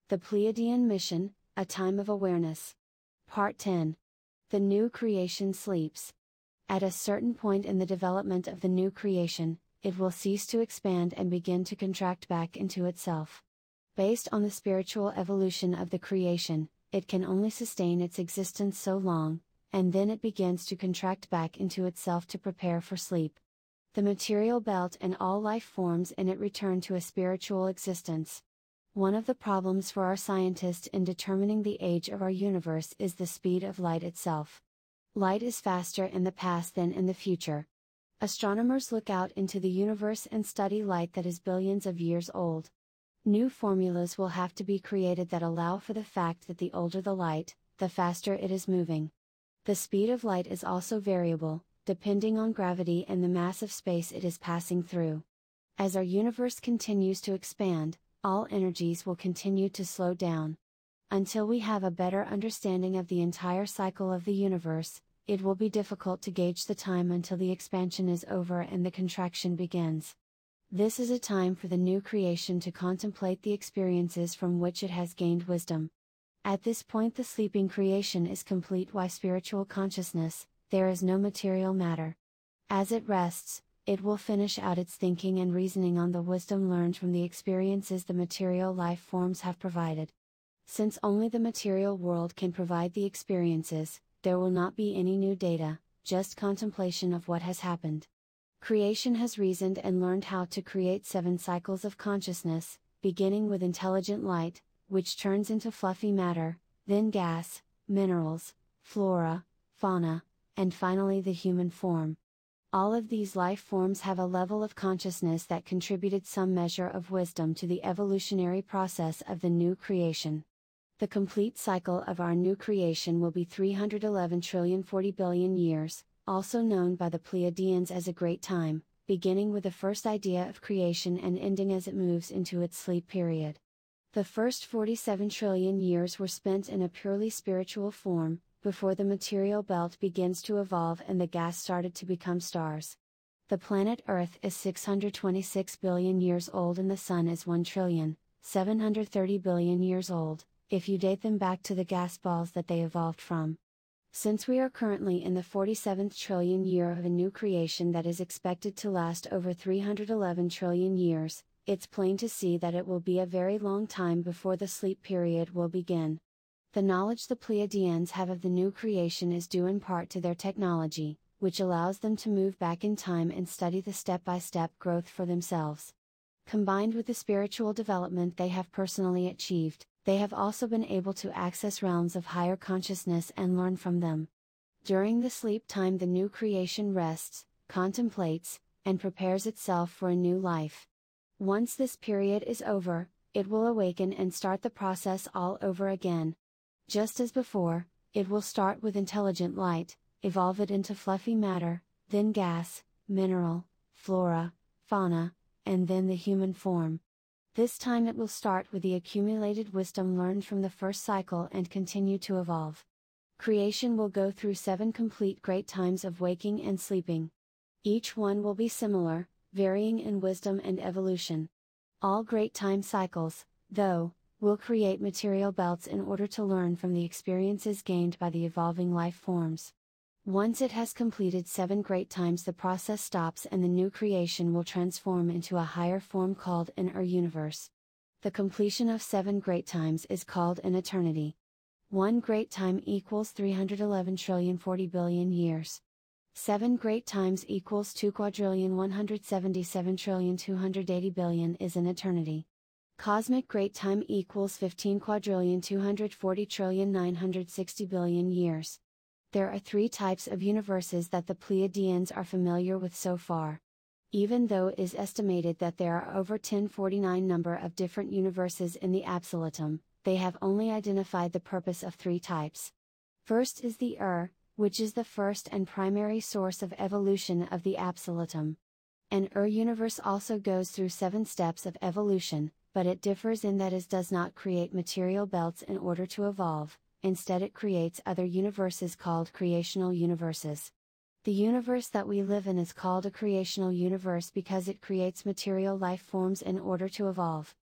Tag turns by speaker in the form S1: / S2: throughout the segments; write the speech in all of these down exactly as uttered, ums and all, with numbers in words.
S1: The Pleiadian Mission, A Time of Awareness. Part ten. The New Creation Sleeps. At a certain point in the development of the new creation, it will cease to expand and begin to contract back into itself. Based on the spiritual evolution of the creation, it can only sustain its existence so long, and then it begins to contract back into itself to prepare for sleep. The material belt and all life forms in it return to a spiritual existence. One of the problems for our scientists in determining the age of our universe is the speed of light itself. Light is faster in the past than in the future. Astronomers look out into the universe and study light that is billions of years old. New formulas will have to be created that allow for the fact that the older the light, the faster it is moving. The speed of light is also variable, depending on gravity and the mass of space it is passing through. As our universe continues to expand, all energies will continue to slow down. Until we have a better understanding of the entire cycle of the universe, it will be difficult to gauge the time until the expansion is over and the contraction begins. This is a time for the new creation to contemplate the experiences from which it has gained wisdom. At this point the sleeping creation is complete. Why spiritual consciousness? There is no material matter. As it rests, it will finish out its thinking and reasoning on the wisdom learned from the experiences the material life forms have provided. Since only the material world can provide the experiences, there will not be any new data, just contemplation of what has happened. Creation has reasoned and learned how to create seven cycles of consciousness, beginning with intelligent light, which turns into fluffy matter, then gas, minerals, flora, fauna, and finally the human form. All of these life forms have a level of consciousness that contributed some measure of wisdom to the evolutionary process of the new creation. The complete cycle of our new creation will be three hundred eleven trillion forty billion years, also known by the Pleiadians as a great time, beginning with the first idea of creation and ending as it moves into its sleep period. The first forty-seven trillion years were spent in a purely spiritual form, before the material belt begins to evolve and the gas started to become stars. The planet Earth is six hundred twenty-six billion years old and the Sun is one trillion seven hundred thirty billion years old, if you date them back to the gas balls that they evolved from. Since we are currently in the forty-seventh trillion year of a new creation that is expected to last over three hundred eleven trillion years, it's plain to see that it will be a very long time before the sleep period will begin. The knowledge the Pleiadians have of the new creation is due in part to their technology, which allows them to move back in time and study the step-by-step growth for themselves. Combined with the spiritual development they have personally achieved, they have also been able to access realms of higher consciousness and learn from them. During the sleep time the new creation rests, contemplates, and prepares itself for a new life. Once this period is over, it will awaken and start the process all over again. Just as before, it will start with intelligent light, evolve it into fluffy matter, then gas, mineral, flora, fauna, and then the human form. This time it will start with the accumulated wisdom learned from the first cycle and continue to evolve. Creation will go through seven complete great times of waking and sleeping. Each one will be similar, varying in wisdom and evolution. All great time cycles, though, will create material belts in order to learn from the experiences gained by the evolving life forms. Once it has completed seven great times the process stops and the new creation will transform into a higher form called an Ur-universe. The completion of seven great times is called an eternity. One great time equals three hundred eleven trillion forty billion years. Seven great times equals two quadrillion one hundred seventy-seven trillion two hundred eighty billion is an eternity. Cosmic great time equals fifteen quadrillion two hundred forty trillion nine hundred sixty billion years. There are three types of universes that the Pleiadians are familiar with so far. Even though it is estimated that there are over ten forty-nine number of different universes in the absolutum, they have only identified the purpose of three types. First is the Ur, which is the first and primary source of evolution of the absolutum. An Ur universe also goes through seven steps of evolution, but it differs in that it does not create material belts in order to evolve, instead it creates other universes called creational universes. The universe that we live in is called a creational universe because it creates material life forms in order to evolve.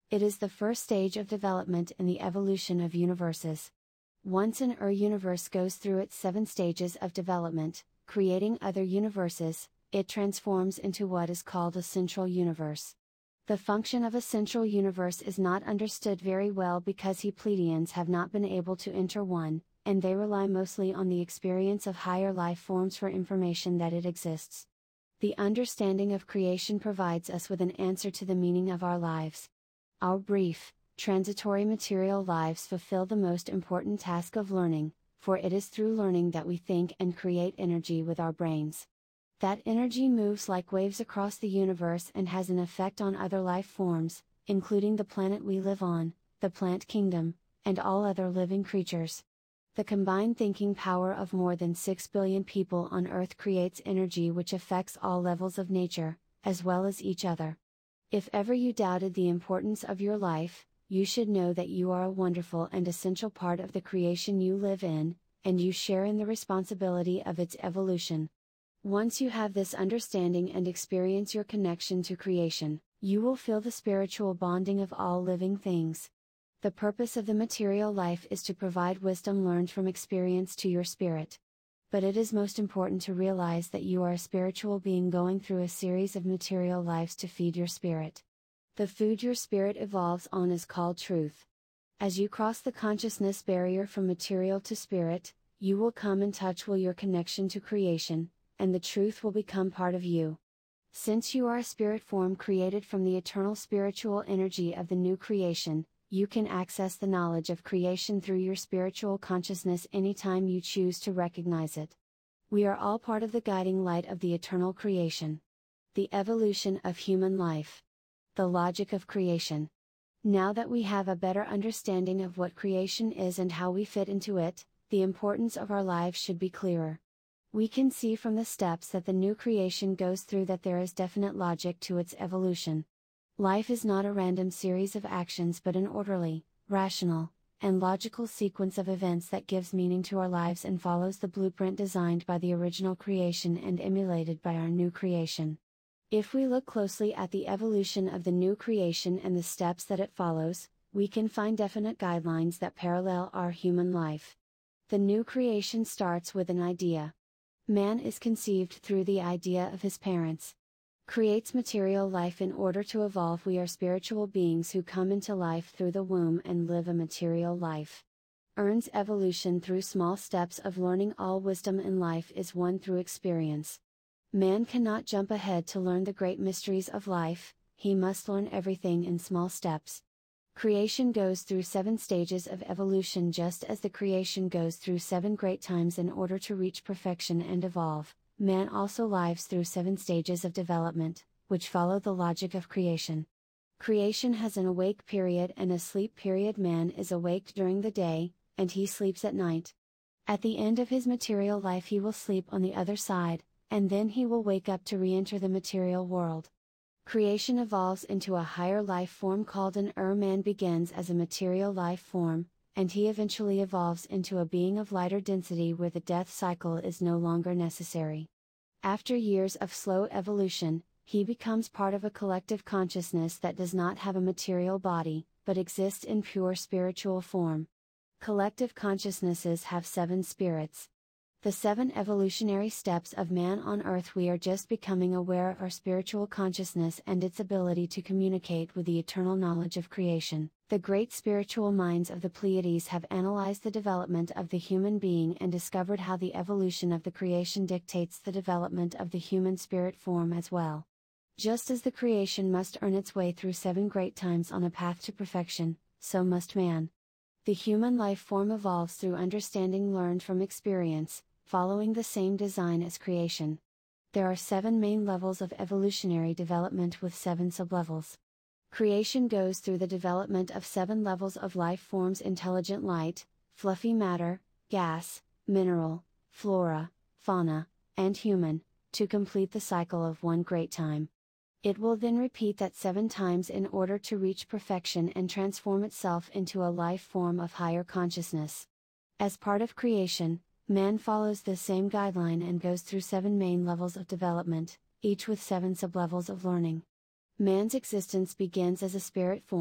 S1: It is the first stage of development in the evolution of universes. Once an Ur universe goes through its seven stages of development, creating other universes, it transforms into what is called a central universe. The function of a central universe is not understood very well because he Pleiadians have not been able to enter one, and they rely mostly on the experience of higher life forms for information that it exists. The understanding of creation provides us with an answer to the meaning of our lives. Our brief, transitory material lives fulfill the most important task of learning, for it is through learning that we think and create energy with our brains. That energy moves like waves across the universe and has an effect on other life forms, including the planet we live on, the plant kingdom, and all other living creatures. The combined thinking power of more than six billion people on Earth creates energy which affects all levels of nature, as well as each other. If ever you doubted the importance of your life, you should know that you are a wonderful and essential part of the creation you live in, and you share in the responsibility of its evolution. Once you have this understanding and experience your connection to creation, you will feel the spiritual bonding of all living things. The purpose of the material life is to provide wisdom learned from experience to your spirit. But it is most important to realize that you are a spiritual being going through a series of material lives to feed your spirit. The food your spirit evolves on is called truth. As you cross the consciousness barrier from material to spirit, you will come in touch with your connection to creation, and the truth will become part of you. Since you are a spirit form created from the eternal spiritual energy of the new creation, you can access the knowledge of creation through your spiritual consciousness anytime you choose to recognize it. We are all part of the guiding light of the eternal creation. The evolution of human life. The logic of creation. Now that we have a better understanding of what creation is and how we fit into it, the importance of our lives should be clearer. We can see from the steps that the new creation goes through that there is definite logic to its evolution. Life is not a random series of actions but an orderly, rational, and logical sequence of events that gives meaning to our lives and follows the blueprint designed by the original creation and emulated by our new creation. If we look closely at the evolution of the new creation and the steps that it follows, we can find definite guidelines that parallel our human life. The new creation starts with an idea. Man is conceived through the idea of his parents. Creates material life in order to evolve. We are spiritual beings who come into life through the womb and live a material life. Earns evolution through small steps of learning. All wisdom in life is won through experience. Man cannot jump ahead to learn the great mysteries of life, he must learn everything in small steps. Creation goes through seven stages of evolution just as the creation goes through seven great times in order to reach perfection and evolve. Man also lives through seven stages of development, which follow the logic of creation. Creation has an awake period and a sleep period. Man is awake during the day, and he sleeps at night. At the end of his material life he will sleep on the other side, and then he will wake up to re-enter the material world. Creation evolves into a higher life form called an Ur. Man begins as a material life form, and he eventually evolves into a being of lighter density where the death cycle is no longer necessary. After years of slow evolution, he becomes part of a collective consciousness that does not have a material body, but exists in pure spiritual form. Collective consciousnesses have seven spirits. The seven evolutionary steps of man on Earth. We are just becoming aware of our spiritual consciousness and its ability to communicate with the eternal knowledge of creation. The great spiritual minds of the Pleiades have analyzed the development of the human being and discovered how the evolution of the creation dictates the development of the human spirit form as well. Just as the creation must earn its way through seven great times on a path to perfection, so must man. The human life form evolves through understanding learned from experience, following the same design as creation. There are seven main levels of evolutionary development with seven sublevels. Creation goes through the development of seven levels of life forms: intelligent light, fluffy matter, gas, mineral, flora, fauna, and human, to complete the cycle of one great time. It will then repeat that seven times in order to reach perfection and transform itself into a life form of higher consciousness. As part of creation, man follows the same guideline and goes through seven main levels of development, each with seven sublevels of learning. Man's existence begins as a spirit form,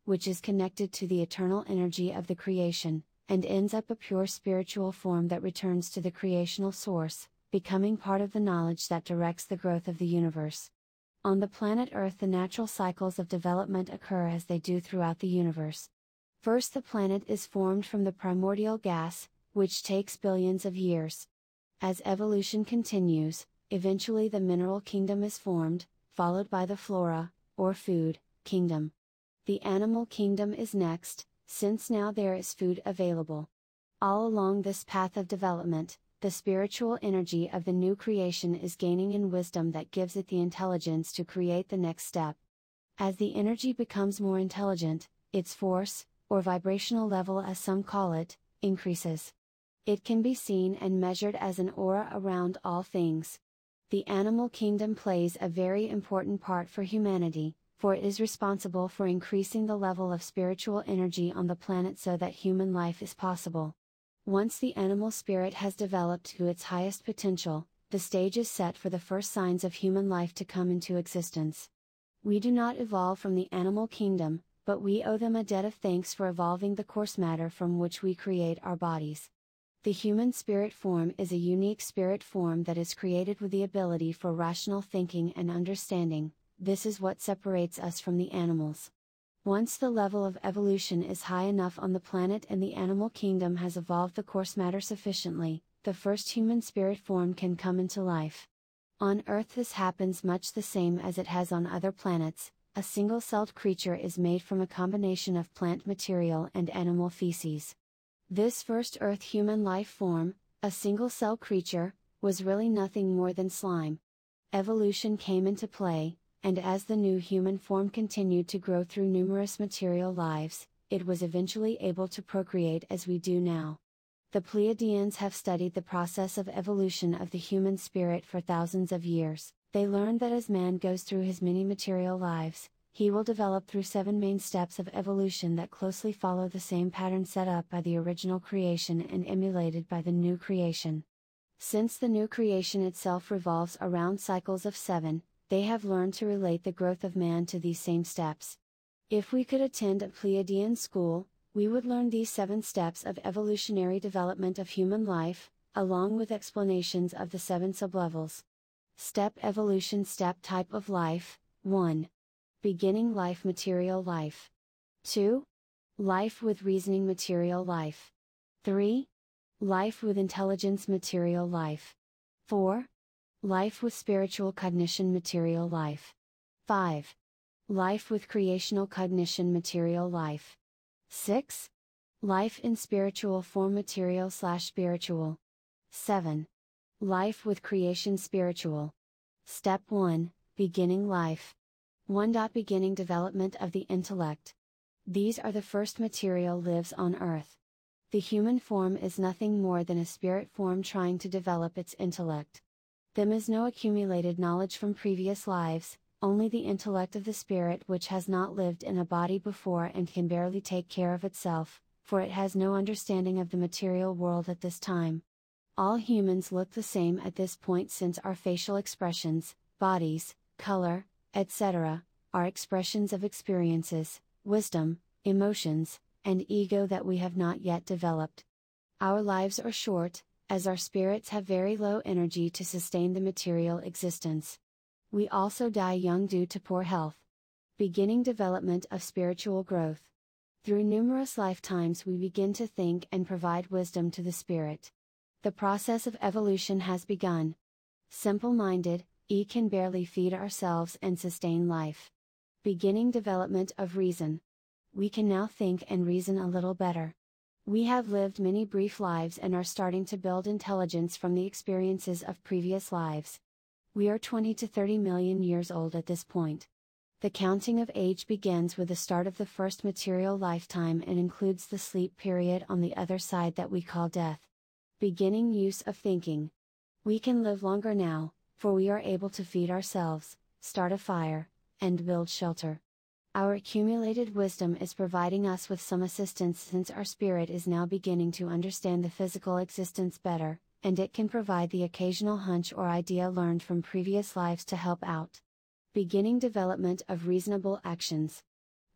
S1: which is connected to the eternal energy of the creation, and ends up a pure spiritual form that returns to the creational source, becoming part of the knowledge that directs the growth of the universe. On the planet Earth, the natural cycles of development occur as they do throughout the universe. First, the planet is formed from the primordial gas, which takes billions of years. As evolution continues, eventually the mineral kingdom is formed, followed by the flora, or food, kingdom. The animal kingdom is next, since now there is food available. All along this path of development, the spiritual energy of the new creation is gaining in wisdom that gives it the intelligence to create the next step. As the energy becomes more intelligent, its force, or vibrational level as some call it, increases. It can be seen and measured as an aura around all things. The animal kingdom plays a very important part for humanity, for it is responsible for increasing the level of spiritual energy on the planet so that human life is possible. Once the animal spirit has developed to its highest potential, the stage is set for the first signs of human life to come into existence. We do not evolve from the animal kingdom, but we owe them a debt of thanks for evolving the coarse matter from which we create our bodies. The human spirit form is a unique spirit form that is created with the ability for rational thinking and understanding. This is what separates us from the animals. Once the level of evolution is high enough on the planet and the animal kingdom has evolved the coarse matter sufficiently, the first human spirit form can come into life. On Earth this happens much the same as it has on other planets. A single-celled creature is made from a combination of plant material and animal feces. This first Earth human life form, a single-cell creature, was really nothing more than slime. Evolution came into play, and as the new human form continued to grow through numerous material lives, it was eventually able to procreate as we do now. The Pleiadians have studied the process of evolution of the human spirit for thousands of years. They learned that as man goes through his many material lives, he will develop through seven main steps of evolution that closely follow the same pattern set up by the original creation and emulated by the new creation. Since the new creation itself revolves around cycles of seven, they have learned to relate the growth of man to these same steps. If we could attend a Pleiadian school, we would learn these seven steps of evolutionary development of human life, along with explanations of the seven sublevels. Step evolution. Step type of life. one. Beginning life, material life. two. Life with reasoning, material life. three. Life with intelligence, material life. four. Life with spiritual cognition, material life. five. Life with creational cognition, material life. six. Life in spiritual form, material slash spiritual. seven. Life with creation, spiritual. Step one, beginning life. one. Beginning development of the intellect. These are the first material lives on Earth. The human form is nothing more than a spirit form trying to develop its intellect. There is no accumulated knowledge from previous lives, only the intellect of the spirit which has not lived in a body before and can barely take care of itself, for it has no understanding of the material world at this time. All humans look the same at this point since our facial expressions, bodies, color, et cetera, are expressions of experiences, wisdom, emotions, and ego that we have not yet developed. Our lives are short, as our spirits have very low energy to sustain the material existence. We also die young due to poor health. Beginning development of spiritual growth. Through numerous lifetimes we begin to think and provide wisdom to the spirit. The process of evolution has begun. Simple-minded, we can barely feed ourselves and sustain life. Beginning development of reason. We can now think and reason a little better. We have lived many brief lives and are starting to build intelligence from the experiences of previous lives. We are twenty to thirty million years old at this point. The counting of age begins with the start of the first material lifetime and includes the sleep period on the other side that we call death. Beginning use of thinking. We can live longer now, for we are able to feed ourselves, start a fire, and build shelter. Our accumulated wisdom is providing us with some assistance since our spirit is now beginning to understand the physical existence better, and it can provide the occasional hunch or idea learned from previous lives to help out. Beginning development of reasonable actions.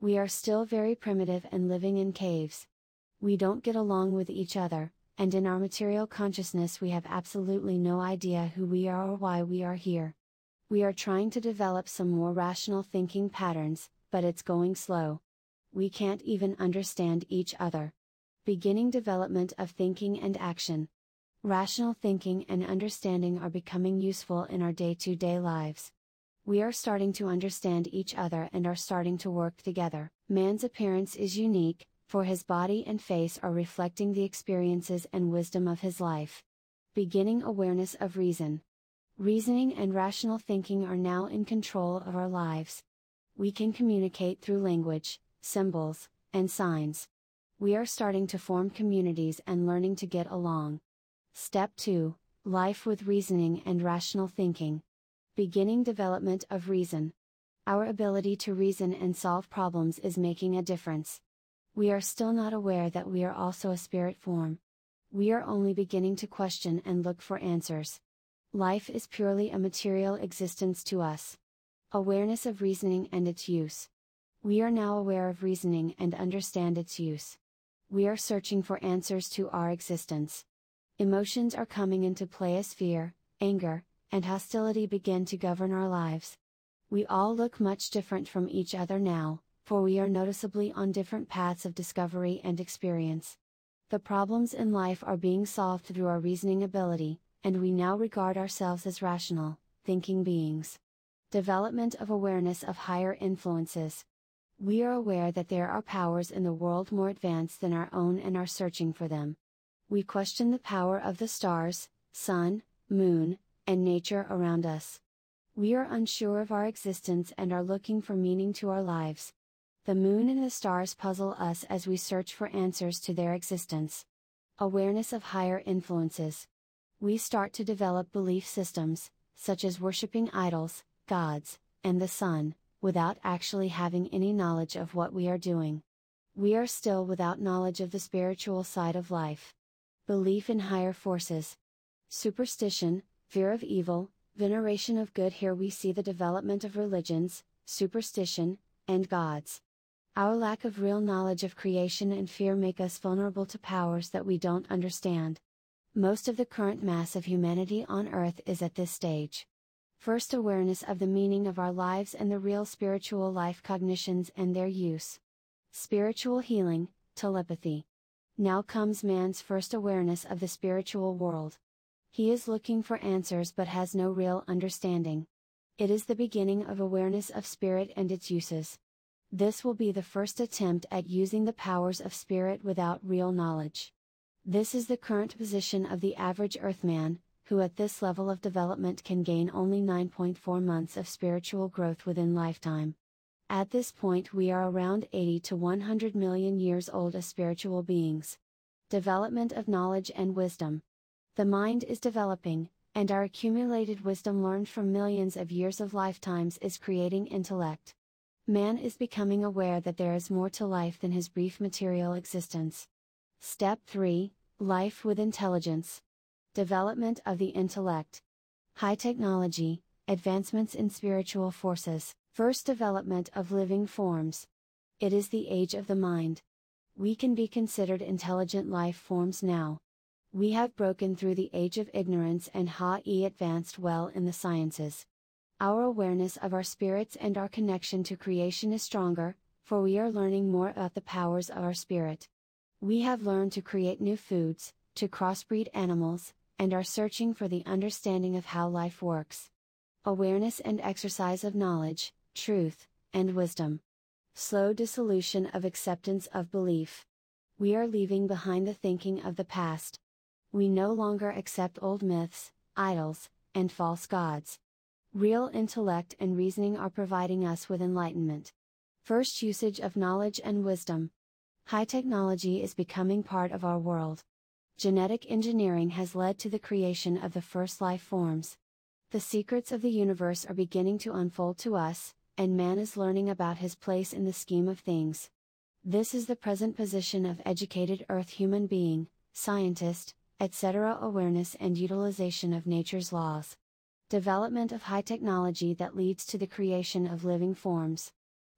S1: We are still very primitive and living in caves. We don't get along with each other, and in our material consciousness we have absolutely no idea who we are or why we are here. We are trying to develop some more rational thinking patterns, but it's going slow. We can't even understand each other. Beginning development of thinking and action. Rational thinking and understanding are becoming useful in our day-to-day lives. We are starting to understand each other and are starting to work together. Man's appearance is unique, for his body and face are reflecting the experiences and wisdom of his life. Beginning awareness of reason. Reasoning and rational thinking are now in control of our lives. We can communicate through language, symbols, and signs. We are starting to form communities and learning to get along. Step two. Life with reasoning and rational thinking. Beginning development of reason. Our ability to reason and solve problems is making a difference. We are still not aware that we are also a spirit form. We are only beginning to question and look for answers. Life is purely a material existence to us. Awareness of reasoning and its use. We are now aware of reasoning and understand its use. We are searching for answers to our existence. Emotions are coming into play as fear, anger, and hostility begin to govern our lives. We all look much different from each other now, for we are noticeably on different paths of discovery and experience. The problems in life are being solved through our reasoning ability, and we now regard ourselves as rational, thinking beings. Development of awareness of higher influences. We are aware that there are powers in the world more advanced than our own and are searching for them. We question the power of the stars, sun, moon, and nature around us. We are unsure of our existence and are looking for meaning to our lives. The moon and the stars puzzle us as we search for answers to their existence. Awareness of higher influences. We start to develop belief systems, such as worshipping idols, gods, and the sun, without actually having any knowledge of what we are doing. We are still without knowledge of the spiritual side of life. Belief in higher forces. Superstition, fear of evil, veneration of good. Here we see the development of religions, superstition, and gods. Our lack of real knowledge of creation and fear make us vulnerable to powers that we don't understand. Most of the current mass of humanity on Earth is at this stage. First, awareness of the meaning of our lives and the real spiritual life cognitions and their use. Spiritual healing, telepathy. Now comes man's first awareness of the spiritual world. He is looking for answers but has no real understanding. It is the beginning of awareness of spirit and its uses. This will be the first attempt at using the powers of spirit without real knowledge. This is the current position of the average Earthman, who at this level of development can gain only nine point four months of spiritual growth within lifetime. At this point we are around eighty to one hundred million years old as spiritual beings. Development of knowledge and wisdom. The mind is developing, and our accumulated wisdom learned from millions of years of lifetimes is creating intellect. Man is becoming aware that there is more to life than his brief material existence. Step three. Life with intelligence. Development of the intellect. High technology, advancements in spiritual forces, first development of living forms. It is the age of the mind. We can be considered intelligent life forms now. We have broken through the age of ignorance and have advanced well in the sciences. Our awareness of our spirits and our connection to creation is stronger, for we are learning more about the powers of our spirit. We have learned to create new foods, to crossbreed animals, and are searching for the understanding of how life works. Awareness and exercise of knowledge, truth, and wisdom. Slow dissolution of acceptance of belief. We are leaving behind the thinking of the past. We no longer accept old myths, idols, and false gods. Real intellect and reasoning are providing us with enlightenment. First usage of knowledge and wisdom. High technology is becoming part of our world. Genetic engineering has led to the creation of the first life forms. The secrets of the universe are beginning to unfold to us, and man is learning about his place in the scheme of things. This is the present position of educated Earth human being, scientist, et cetera. Awareness and utilization of nature's laws. Development of high technology that leads to the creation of living forms.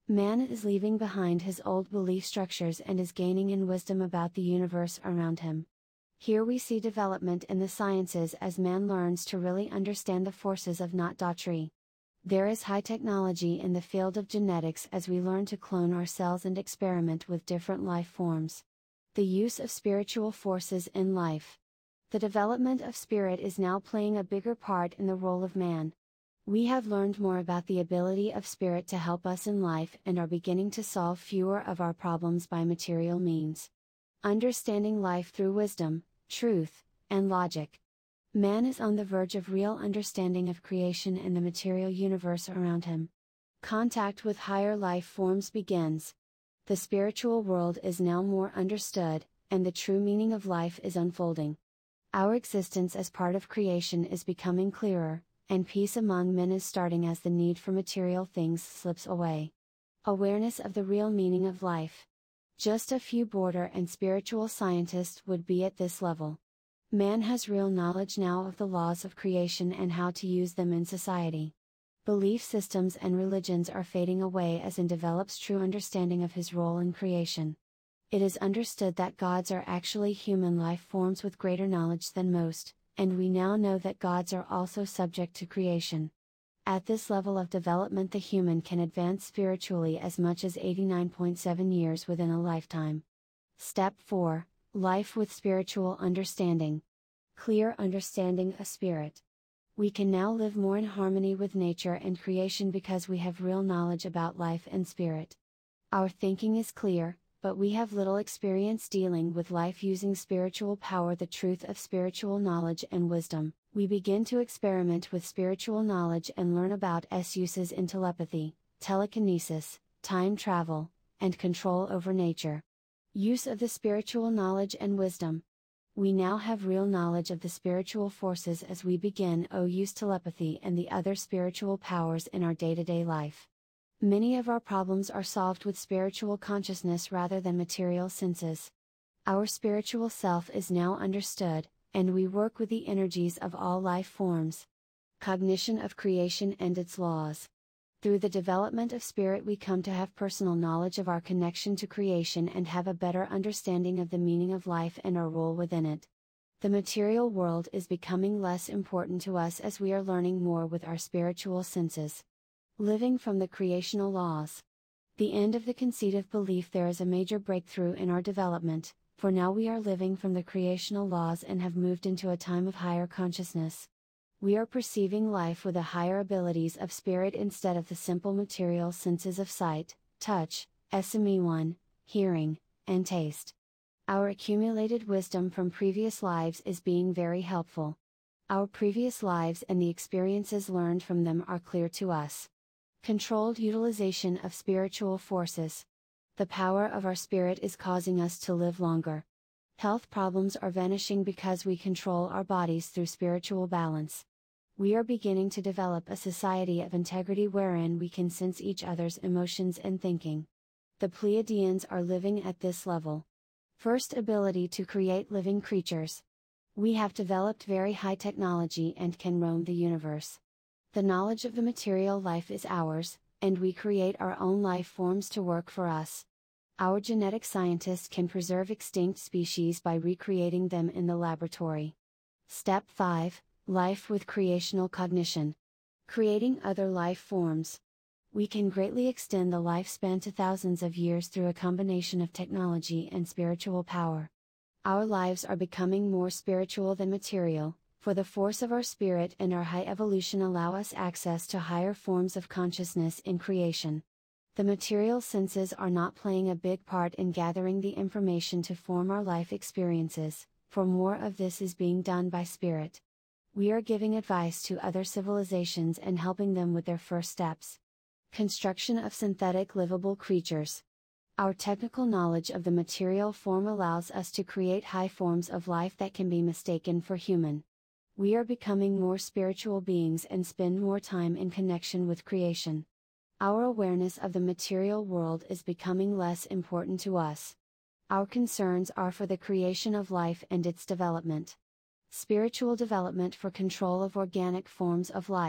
S1: Man is leaving behind his old belief structures and is gaining in wisdom about the universe around him. Here we see development in the sciences as man learns to really understand the forces of not-tree. There is high technology in the field of genetics as we learn to clone our cells and experiment with different life forms. The use of spiritual forces in life. The development of spirit is now playing a bigger part in the role of man. We have learned more about the ability of spirit to help us in life and are beginning to solve fewer of our problems by material means. Understanding life through wisdom, truth, and logic. Man is on the verge of real understanding of creation and the material universe around him. Contact with higher life forms begins. The spiritual world is now more understood, and the true meaning of life is unfolding. Our existence as part of creation is becoming clearer, and peace among men is starting as the need for material things slips away. Awareness of the real meaning of life. Just a few border and spiritual scientists would be at this level. Man has real knowledge now of the laws of creation and how to use them in society. Belief systems and religions are fading away as man develops true understanding of his role in creation. It is understood that gods are actually human life forms with greater knowledge than most, and we now know that gods are also subject to creation. At this level of development, the human can advance spiritually as much as eighty-nine point seven years within a lifetime. Step four. Life with spiritual understanding. Clear understanding of spirit. We can now live more in harmony with nature and creation because we have real knowledge about life and spirit. Our thinking is clear, but we have little experience dealing with life using spiritual power, the truth of spiritual knowledge and wisdom. We begin to experiment with spiritual knowledge and learn about its uses in telepathy, telekinesis, time travel, and control over nature. Use of the spiritual knowledge and wisdom. We now have real knowledge of the spiritual forces as we begin to use telepathy and the other spiritual powers in our day-to-day life. Many of our problems are solved with spiritual consciousness rather than material senses. Our spiritual self is now understood, and we work with the energies of all life forms. Cognition of creation and its laws. Through the development of spirit, we come to have personal knowledge of our connection to creation and have a better understanding of the meaning of life and our role within it. The material world is becoming less important to us as we are learning more with our spiritual senses. Living from the creational laws. The end of the conceit of belief. There is a major breakthrough in our development, for now we are living from the creational laws and have moved into a time of higher consciousness. We are perceiving life with the higher abilities of spirit instead of the simple material senses of sight, touch, S M E one, hearing, and taste. Our accumulated wisdom from previous lives is being very helpful. Our previous lives and the experiences learned from them are clear to us. Controlled utilization of spiritual forces. The power of our spirit is causing us to live longer. Health problems are vanishing because we control our bodies through spiritual balance. We are beginning to develop a society of integrity wherein we can sense each other's emotions and thinking. The Pleiadians are living at this level. First, ability to create living creatures. We have developed very high technology and can roam the universe. The knowledge of the material life is ours, and we create our own life forms to work for us. Our genetic scientists can preserve extinct species by recreating them in the laboratory. Step five. Life with creational cognition. Creating other life forms. We can greatly extend the lifespan to thousands of years through a combination of technology and spiritual power. Our lives are becoming more spiritual than material, for the force of our spirit and our high evolution allow us access to higher forms of consciousness in creation. The material senses are not playing a big part in gathering the information to form our life experiences, for more of this is being done by spirit. We are giving advice to other civilizations and helping them with their first steps. Construction of synthetic livable creatures. Our technical knowledge of the material form allows us to create high forms of life that can be mistaken for human. We are becoming more spiritual beings and spend more time in connection with creation. Our awareness of the material world is becoming less important to us. Our concerns are for the creation of life and its development. Spiritual development for control of organic forms of life.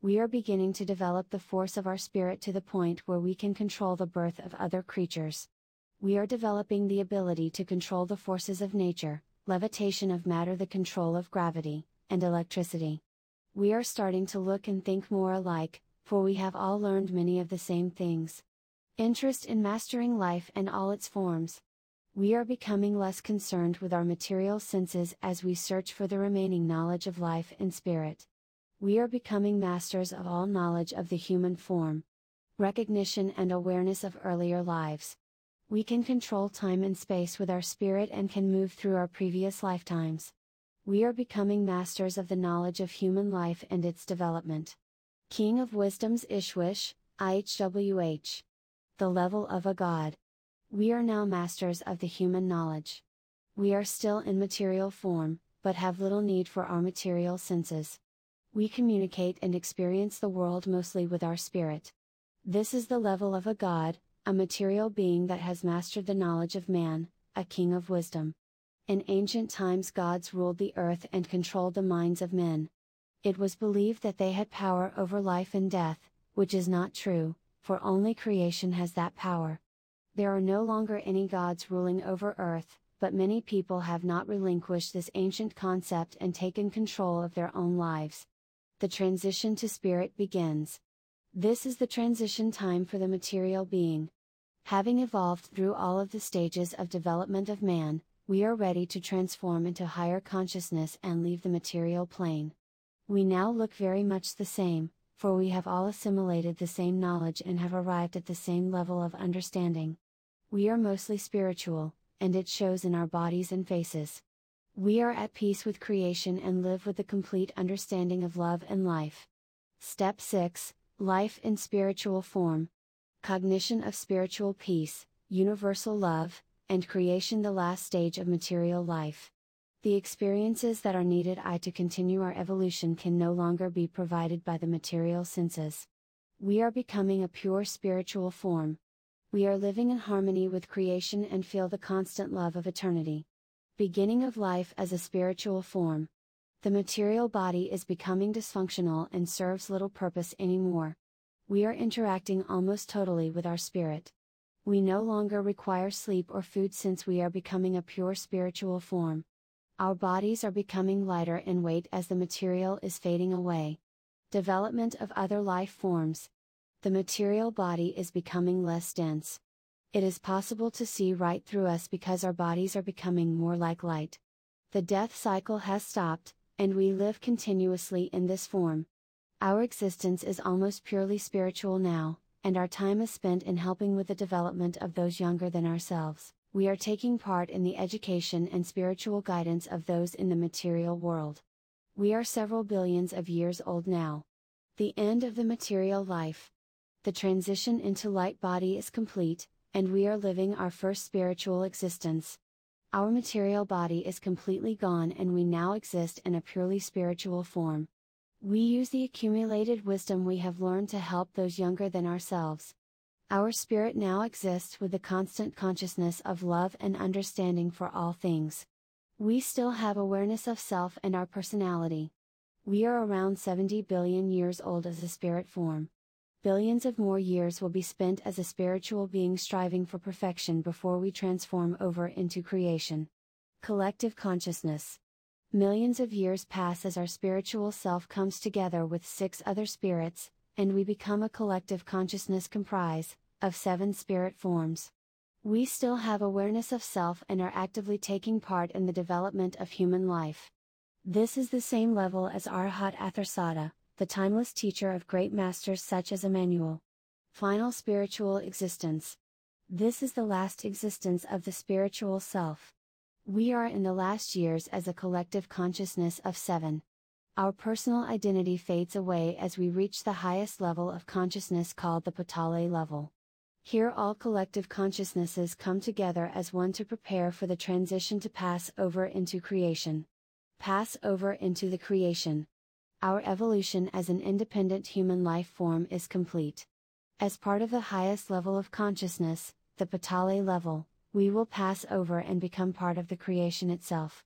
S1: We are beginning to develop the force of our spirit to the point where we can control the birth of other creatures. We are developing the ability to control the forces of nature, levitation of matter, the control of gravity, and electricity. We are starting to look and think more alike, for we have all learned many of the same things. Interest in mastering life and all its forms. We are becoming less concerned with our material senses as we search for the remaining knowledge of life and spirit. We are becoming masters of all knowledge of the human form. Recognition and awareness of earlier lives. We can control time and space with our spirit and can move through our previous lifetimes. We are becoming masters of the knowledge of human life and its development. King of Wisdom's Ishwish, I H W H. The level of a god. We are now masters of the human knowledge. We are still in material form, but have little need for our material senses. We communicate and experience the world mostly with our spirit. This is the level of a god, a material being that has mastered the knowledge of man, a king of wisdom. In ancient times, gods ruled the earth and controlled the minds of men. It was believed that they had power over life and death, which is not true, for only creation has that power. There are no longer any gods ruling over earth, but many people have not relinquished this ancient concept and taken control of their own lives. The transition to spirit begins. This is the transition time for the material being. Having evolved through all of the stages of development of man, we are ready to transform into higher consciousness and leave the material plane. We now look very much the same, for we have all assimilated the same knowledge and have arrived at the same level of understanding. We are mostly spiritual, and it shows in our bodies and faces. We are at peace with creation and live with the complete understanding of love and life. Step six, Life in Spiritual Form. Cognition of spiritual peace, universal love, and creation, the last stage of material life. The experiences that are needed I to continue our evolution can no longer be provided by the material senses. We are becoming a pure spiritual form. We are living in harmony with creation and feel the constant love of eternity. Beginning of life as a spiritual form. The material body is becoming dysfunctional and serves little purpose anymore. We are interacting almost totally with our spirit. We no longer require sleep or food since we are becoming a pure spiritual form. Our bodies are becoming lighter in weight as the material is fading away. Development of other life forms. The material body is becoming less dense. It is possible to see right through us because our bodies are becoming more like light. The death cycle has stopped, and we live continuously in this form. Our existence is almost purely spiritual now, and our time is spent in helping with the development of those younger than ourselves. We are taking part in the education and spiritual guidance of those in the material world. We are several billions of years old now. The end of the material life. The transition into light body is complete, and we are living our first spiritual existence. Our material body is completely gone and we now exist in a purely spiritual form. We use the accumulated wisdom we have learned to help those younger than ourselves. Our spirit now exists with the constant consciousness of love and understanding for all things. We still have awareness of self and our personality. We are around seventy billion years old as a spirit form. Billions of more years will be spent as a spiritual being striving for perfection before we transform over into creation. Collective consciousness. Millions of years pass as our spiritual self comes together with six other spirits, and we become a collective consciousness comprised of seven spirit forms. We still have awareness of self and are actively taking part in the development of human life. This is the same level as Arhat Atharsata, the timeless teacher of great masters such as Emmanuel. Final spiritual existence. This is the last existence of the spiritual self. We are in the last years as a collective consciousness of seven. Our personal identity fades away as we reach the highest level of consciousness called the Patale level. Here all collective consciousnesses come together as one to prepare for the transition to pass over into creation. Pass over into the creation. Our evolution as an independent human life form is complete. As part of the highest level of consciousness, the Patale level, we will pass over and become part of the creation itself.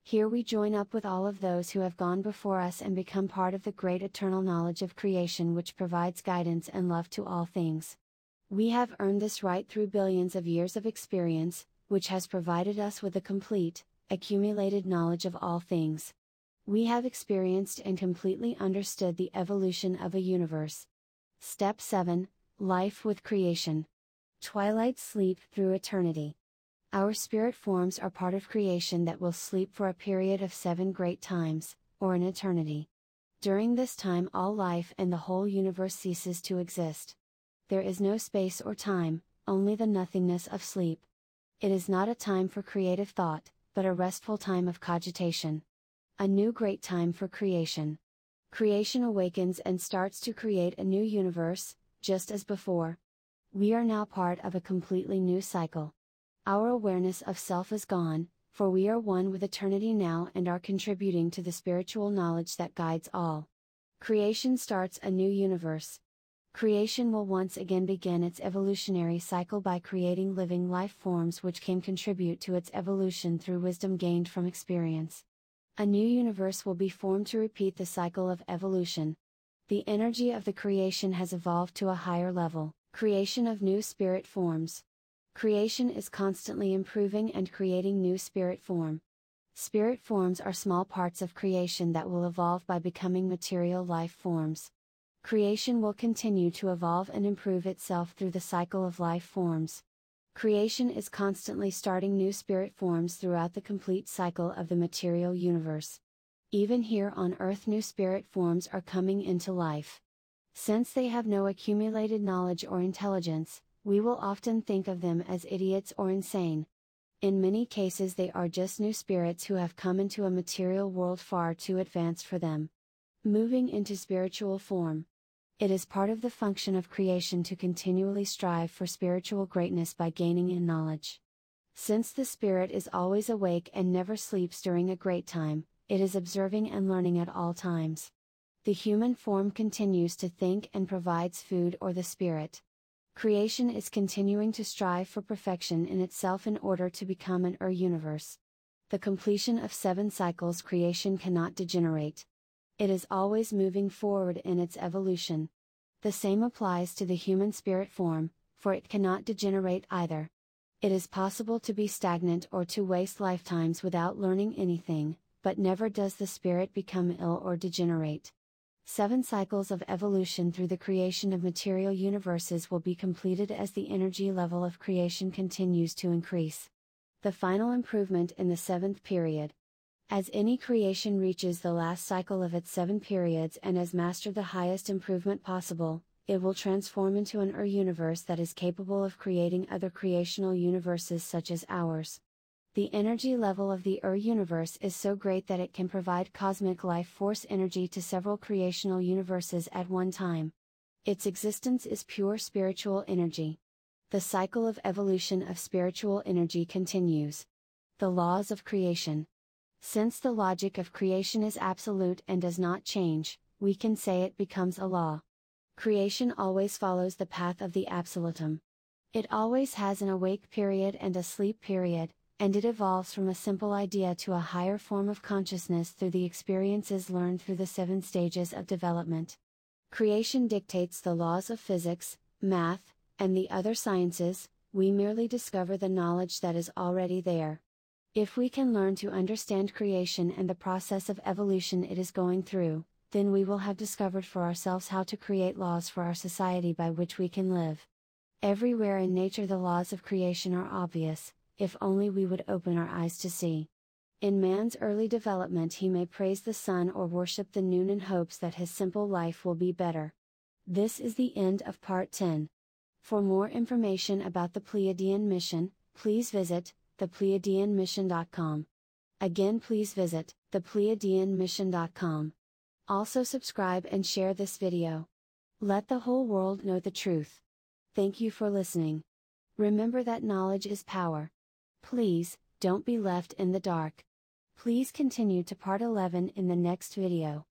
S1: Here we join up with all of those who have gone before us and become part of the great eternal knowledge of creation which provides guidance and love to all things. We have earned this right through billions of years of experience, which has provided us with a complete, accumulated knowledge of all things. We have experienced and completely understood the evolution of a universe. Step seven, Life with Creation. Twilight Sleep through Eternity. Our spirit forms are part of creation that will sleep for a period of seven great times, or an eternity. During this time all life and the whole universe ceases to exist. There is no space or time, only the nothingness of sleep. It is not a time for creative thought, but a restful time of cogitation. A new great time for creation. Creation awakens and starts to create a new universe, just as before. We are now part of a completely new cycle. Our awareness of self is gone, for we are one with eternity now and are contributing to the spiritual knowledge that guides all. Creation starts a new universe. Creation will once again begin its evolutionary cycle by creating living life forms which can contribute to its evolution through wisdom gained from experience. A new universe will be formed to repeat the cycle of evolution. The energy of the creation has evolved to a higher level, creation of new spirit forms. Creation is constantly improving and creating new spirit form. Spirit forms are small parts of creation that will evolve by becoming material life forms. Creation will continue to evolve and improve itself through the cycle of life forms. Creation is constantly starting new spirit forms throughout the complete cycle of the material universe. Even here on Earth new spirit forms are coming into life. Since they have no accumulated knowledge or intelligence, we will often think of them as idiots or insane. In many cases they are just new spirits who have come into a material world far too advanced for them. Moving into spiritual form. It is part of the function of creation to continually strive for spiritual greatness by gaining in knowledge. Since the spirit is always awake and never sleeps during a great time, it is observing and learning at all times. The human form continues to think and provides food or the spirit. Creation is continuing to strive for perfection in itself in order to become an Ur-universe. The completion of seven cycles creation cannot degenerate. It is always moving forward in its evolution. The same applies to the human spirit form, for it cannot degenerate either. It is possible to be stagnant or to waste lifetimes without learning anything, but never does the spirit become ill or degenerate. Seven cycles of evolution through the creation of material universes will be completed as the energy level of creation continues to increase. The final improvement in the seventh period. As any creation reaches the last cycle of its seven periods and has mastered the highest improvement possible, it will transform into an Ur-universe that is capable of creating other creational universes such as ours. The energy level of the Ur-universe is so great that it can provide cosmic life force energy to several creational universes at one time. Its existence is pure spiritual energy. The cycle of evolution of spiritual energy continues. The laws of creation. Since the logic of creation is absolute and does not change, we can say it becomes a law. Creation always follows the path of the absolutum. It always has an awake period and a sleep period, and it evolves from a simple idea to a higher form of consciousness through the experiences learned through the seven stages of development. Creation dictates the laws of physics, math, and the other sciences, we merely discover the knowledge that is already there. If we can learn to understand creation and the process of evolution it is going through, then we will have discovered for ourselves how to create laws for our society by which we can live. Everywhere in nature the laws of creation are obvious, if only we would open our eyes to see. In man's early development he may praise the sun or worship the moon in hopes that his simple life will be better. This is the end of part ten. For more information about the Pleiadian mission, please visit the pleiadian mission dot com. Again, please visit the pleiadian mission dot com. Also subscribe and share this video. Let the whole world know the truth. Thank you for listening. Remember that knowledge is power. Please, don't be left in the dark. Please continue to part eleven in the next video.